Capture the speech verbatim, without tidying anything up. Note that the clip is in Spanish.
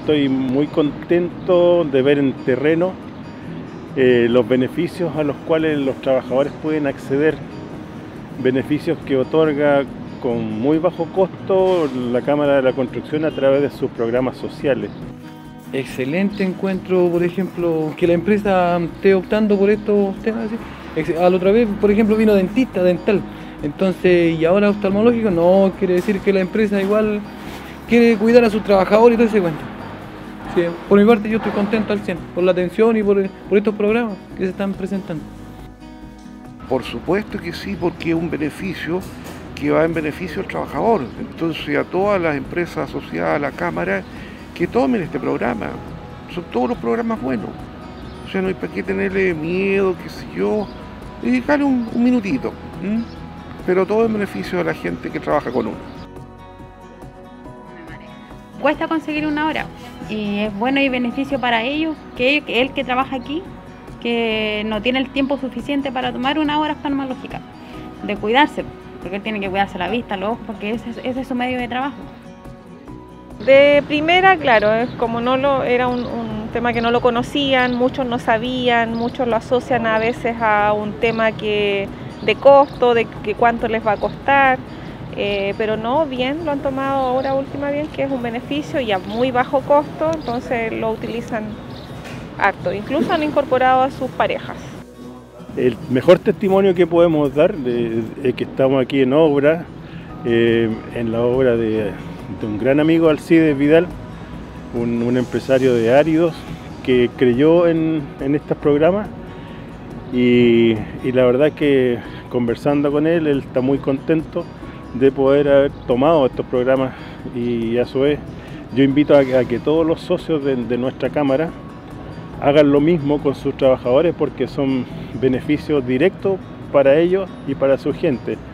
estoy muy contento de ver en terreno eh, los beneficios a los cuales los trabajadores pueden acceder, beneficios que otorga con muy bajo costo la Cámara de la Construcción a través de sus programas sociales. Excelente encuentro, por ejemplo, que la empresa esté optando por estos temas. ¿Sí? A la otra vez, por ejemplo, vino dentista, dental, entonces, y ahora oftalmológico, no, quiere decir que la empresa igual quiere cuidar a sus trabajadores y todo ese cuento. Sí, por mi parte yo estoy contento al cien, por la atención y por, por estos programas que se están presentando. Por supuesto que sí, porque es un beneficio que va en beneficio al trabajador. Entonces a todas las empresas asociadas a la Cámara que tomen este programa. Son todos los programas buenos. O sea, no hay para qué tenerle miedo, qué sé yo, dedicarle un, un minutito. ¿m? Pero todo en beneficio de la gente que trabaja con uno. Cuesta conseguir una hora y es bueno y beneficio para ellos, que ellos, que él que trabaja aquí, que no tiene el tiempo suficiente para tomar una hora oftalmológica, de cuidarse, porque él tiene que cuidarse la vista, los ojos, porque ese, ese es su medio de trabajo. De primera, claro, es como no lo era un, un tema que no lo conocían, muchos no sabían, muchos lo asocian a veces a un tema que de costo, de que cuánto les va a costar, eh, pero no, bien, lo han tomado ahora última bien, que es un beneficio y a muy bajo costo, entonces lo utilizan harto, incluso han incorporado a sus parejas. El mejor testimonio que podemos dar es que estamos aquí en obra, eh, en la obra de, de un gran amigo, Alcides Vidal, un, un empresario de áridos que creyó en, en estos programas y, y la verdad que conversando con él, él está muy contento de poder haber tomado estos programas y a su vez yo invito a, a que todos los socios de, de nuestra Cámara hagan lo mismo con sus trabajadores porque son beneficios directos para ellos y para su gente.